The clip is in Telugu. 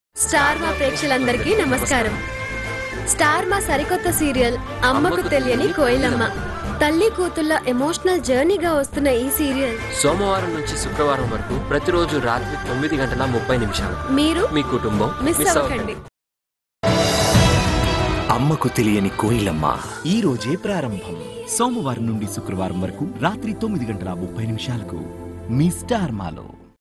స్టార్ మా ప్రేక్షకులందరికీ నమస్కారం. స్టార్ మా సరికొత్త సీరియల్ అమ్మకు తెలియని కోయిలమ్మ తల్లి కూతుళ్ళ ఎమోషనల్ జర్నీగా వస్తున్న ఈ సీరియల్ సోమవారం నుంచి శుక్రవారం వరకు ప్రతిరోజు రాత్రి 9:30 మీరు మీ కుటుంబం మిస్ అవ్వకండి. అమ్మకు తెలియని కోయిలమ్మ ఈ రోజే ప్రారంభం. సోమవారం నుండి శుక్రవారం వరకు రాత్రి 9:30 మీ స్టార్ మాలో.